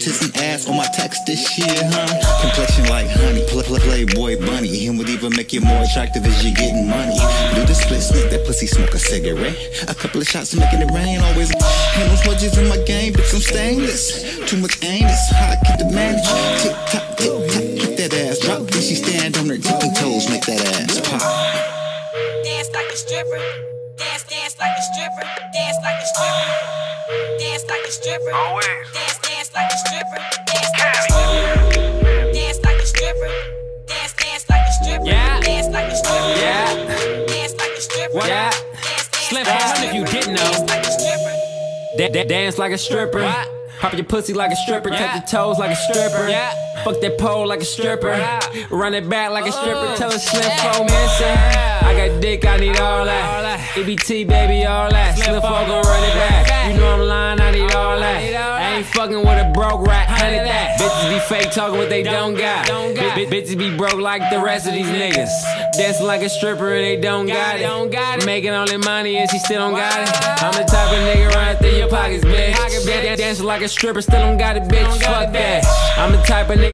tits and ass on my text this year, huh? Complexion like honey, playboy bunny, and would even make you more attractive as you're getting money. Do the splits, make that pussy smoke a cigarette. A couple of shots making it rain, always. Ain't no smudges in my game, bitch, I'm stainless. Too much aim, it's hot, get the manage. Tick tock, hit that ass drop. Then she stand on her tipping toes, make that ass pop. Dance like a stripper. Dance like a stripper. Dance like a stripper. Dance like a stripper. Always. Dance like a stripper. Dance like a stripper. Dance like a stripper. Dance like a stripper. Yeah. Dance like a stripper. Yeah. Dance like a stripper. Yeah. Slip on if you didn't know. Dance like a stripper. Dance like a stripper. What? Pop your pussy like a stripper, Yeah. touch your toes like a stripper. Yeah. Fuck that pole like a stripper. Yeah. Run it back like a stripper. Tell a Slim Yeah. Fo missing. I got dick, I need all that. EBT, baby, all that. Slim Fo gon' run it back. You know I'm lying, I need all that. I ain't fucking with a broke rat. 100 that. Bitches be fake talking what they don't got. Bitches be broke like the rest of these niggas. Dancing like a stripper, they don't got it. Making all their money and she still don't got it. I'm the type of nigga run through your pockets, bitch. Dancing like a stripper, still don't got it, bitch. Fuck that. I'm the type of nigga.